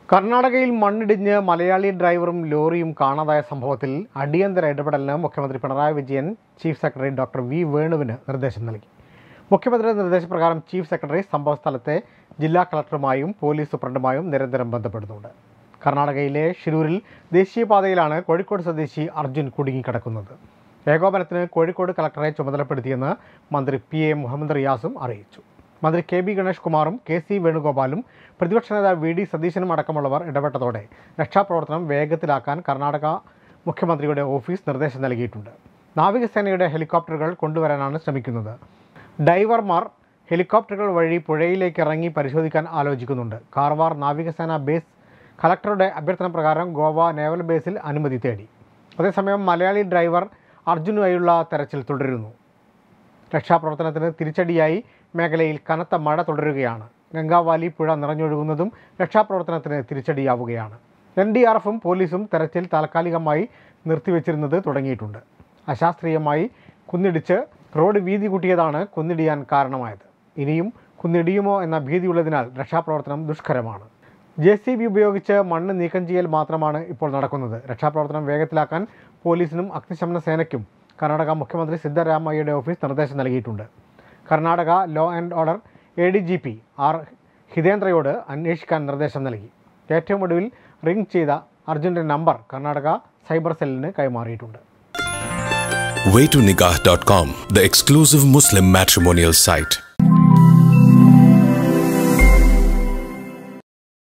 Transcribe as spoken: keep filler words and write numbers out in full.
കർണാടകയിൽ മണ്ണിടിഞ്ഞ് മലയാളി ഡ്രൈവറും ലോറിയും കാണാതായ സംഭവത്തിൽ അടിയന്തര ഇടപെടലിന് മുഖ്യമന്ത്രി Pinarayi Vijayan chief secretary doctor V വേണുവിന് നിർദ്ദേശം നൽകി. മുഖ്യമന്ത്രിയുടെ നിർദ്ദേശപ്രകാരം ചീഫ് സെക്രട്ടറി സംഭവസ്ഥലത്തെ ജില്ലാ കളക്ടറുമായും പോലീസ് സൂപ്രണ്ടുമായും നിരന്തരം ബന്ധപ്പെടുന്നുണ്ട്. കർണാടകയിലെ ഷിരൂരിൽ ദേശീയപാതയിലാണ് കോഴിക്കോട് സ്വദേശി അർജുൻ കുടുങ്ങിക്കിടക്കുന്നത്. ഏകോപനത്തിന് കോഴിക്കോട് കളക്ടറെ ചുമതലപ്പെടുത്തിയെന്ന് മന്ത്രി പി എ മുഹമ്മദ് റിയാസും അറിയിച്ചു. മന്ത്രി കെ ബി ഗണേഷ് കുമാറും കെ സി വേണുഗോപാലും പ്രതിപക്ഷ നേതാവ് വി ഡി സതീശനും അടക്കമുള്ളവർ ഇടപെട്ടതോടെ രക്ഷാപ്രവർത്തനം വേഗത്തിലാക്കാൻ കർണാടക മുഖ്യമന്ത്രിയുടെ ഓഫീസ് നിർദ്ദേശം നൽകിയിട്ടുണ്ട്. നാവികസേനയുടെ ഹെലികോപ്റ്ററുകൾ കൊണ്ടുവരാനാണ് ശ്രമിക്കുന്നത്. ഡൈവർമാർ ഹെലികോപ്റ്ററുകൾ വഴി പുഴയിലേക്ക് ഇറങ്ങി പരിശോധിക്കാൻ ആലോചിക്കുന്നുണ്ട്. കാർവാർ നാവികസേന ബേസ് കളക്ടറുടെ അഭ്യർത്ഥന പ്രകാരം ഗോവ നേവൽ ബേസിൽ അനുമതി തേടി. അതേസമയം മലയാളി ഡ്രൈവർ അർജുനുമായുള്ള തെരച്ചിൽ തുടരുന്നു. രക്ഷാപ്രവർത്തനത്തിന് തിരിച്ചടിയായി മേഖലയിൽ കനത്ത മഴ തുടരുകയാണ്. ഗംഗാവാലി പുഴ നിറഞ്ഞൊഴുകുന്നതും രക്ഷാപ്രവർത്തനത്തിന് തിരിച്ചടിയാവുകയാണ്. എൻ ഡി ആർ എഫും പോലീസും തെരച്ചിൽ താൽക്കാലികമായി നിർത്തിവെച്ചിരുന്നത് തുടങ്ങിയിട്ടുണ്ട്. അശാസ്ത്രീയമായി കുന്നിടിച്ച് റോഡ് വീതി കൂട്ടിയതാണ് കുന്നിടിയാൻ കാരണമായത്. ഇനിയും കുന്നിടിയുമോ എന്ന ഭീതിയുള്ളതിനാൽ രക്ഷാപ്രവർത്തനം ദുഷ്കരമാണ്. ജെ സി ബി ഉപയോഗിച്ച് മണ്ണ് നീക്കം ചെയ്യൽ മാത്രമാണ് ഇപ്പോൾ നടക്കുന്നത്. രക്ഷാപ്രവർത്തനം വേഗത്തിലാക്കാൻ പോലീസിനും അഗ്നിശമന സേനയ്ക്കും കർണാടക മുഖ്യമന്ത്രി സിദ്ധരാമയ്യയുടെ ഓഫീസ് നിർദ്ദേശം നൽകിയിട്ടുണ്ട്. Karnataka law and order A D G P R ഹിതേന്ദ്രയോട് അന്വേഷിക്കാൻ നിർദ്ദേശം നൽകി. ഏറ്റവും ഒടുവിൽ റിംഗ് ചെയ്ത അർജുൻ്റെ നമ്പർ കർണാടക സൈബർ സെല്ലിന് കൈമാറിയിട്ടുണ്ട്. way to nikah dot com, the exclusive Muslim matrimonial site.